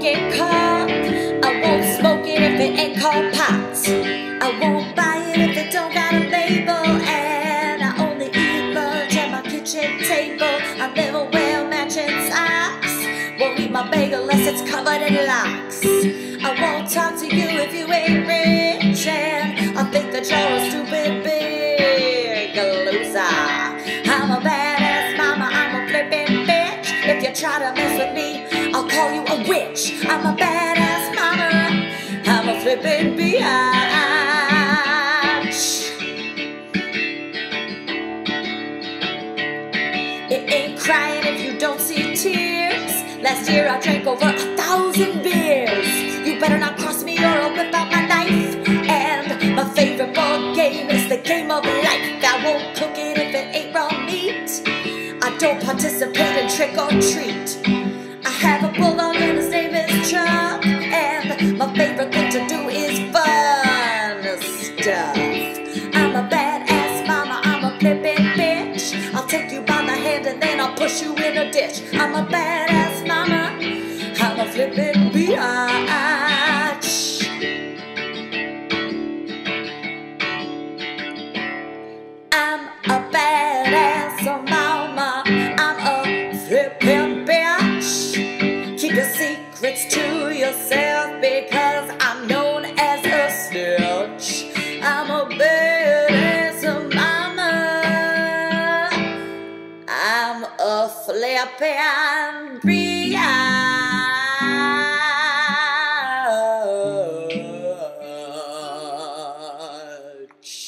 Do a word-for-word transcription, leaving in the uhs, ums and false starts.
get caught. I won't smoke it if it ain't called pot. I won't buy it if it don't got a label. And I only eat lunch at my kitchen table. I never wear matching socks. Won't eat my bagel unless it's covered in locks. I won't talk to you if you ain't rich. And I think that you're a stupid big loser. I'm a badass mama, I'm a flippin' bitch. If you try to mess with me, I'll call you a witch. I'm a badass mama, I'm a flippin' biatch. It ain't crying if you don't see tears. Last year I drank over a thousand beers. You better not cross me or I'll whip out my knife. And my favorite board game is the game of life. I won't cook it if it ain't raw meat. I don't participate in trick or treat. I have a bulldog and his name is Chuck. And my favorite thing to do is fun stuff. I'm a badass mama, I'm a flippin' bitch. I'll take you by the hand and then I'll push you in a ditch. I'm a badass mama, I'm a flippin' biatch. I'm a badass mama, I'm a flippin' bitch. Keep your secrets to yourself because I'm known as a snitch. I'm a badass mama, I'm a flippin' biatch.